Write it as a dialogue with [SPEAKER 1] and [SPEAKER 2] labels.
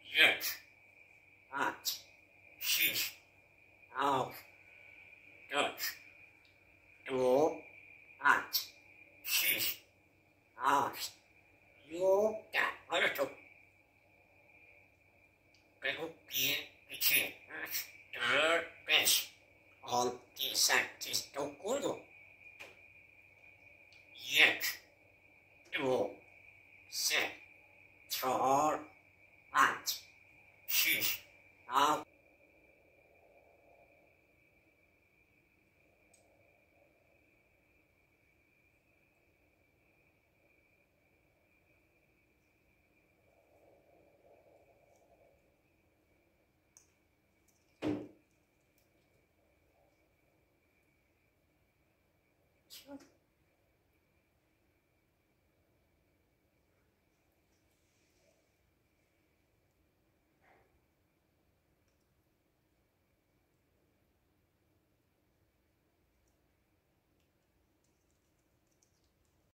[SPEAKER 1] یک 8 6 7 8 2 8 6 8 9 حالا تو بگو 1 2 5 6 7 تو کدوم 1 2 3 4 8 6 7 Sure.